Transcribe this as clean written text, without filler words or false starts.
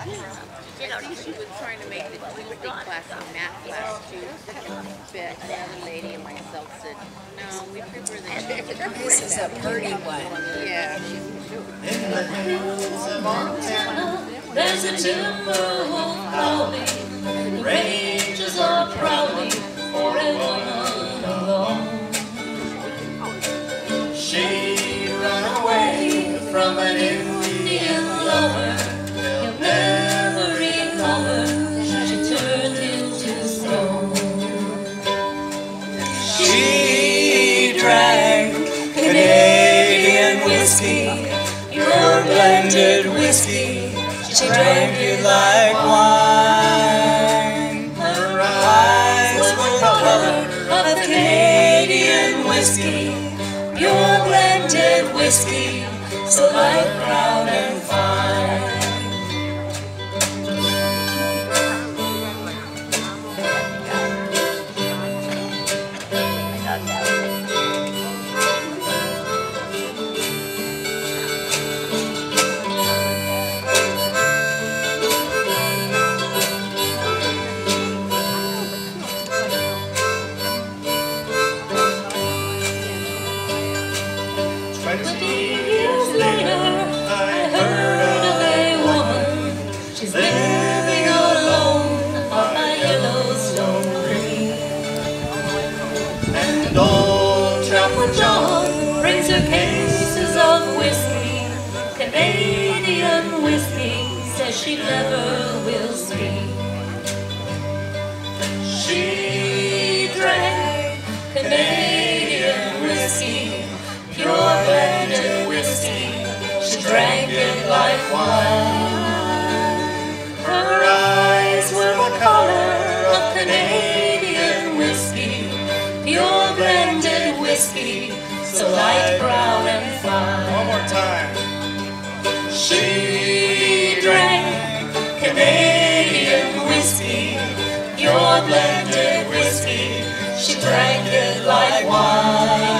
She was trying to make the Tuesday class a math class too. But the other lady and myself said, no, we prefer the This is a pretty one. Yeah. In the hills of Montana, There's a timberwolf howling, the rangers are prowling for a woman alone. she ran away from an Indian Lover, he'll never recover. She turned into stone. She drank Canadian whiskey, pure blended whiskey. She drank it like wine. Her eyes were the color of Canadian whiskey, pure blended whiskey, so light brown and fine. Years later, I heard of a woman. She's living alone on my Yellowstone Green. And old Trapper John Brings her cases of whiskey, Canadian whiskey, says she never will speak. she Drank Canadian whiskey, pure blended whiskey, she drank it like wine. Her eyes were the color of Canadian whiskey, pure blended whiskey, so light brown and fine. One more time. She drank Canadian whiskey, pure blended whiskey, she drank it like wine.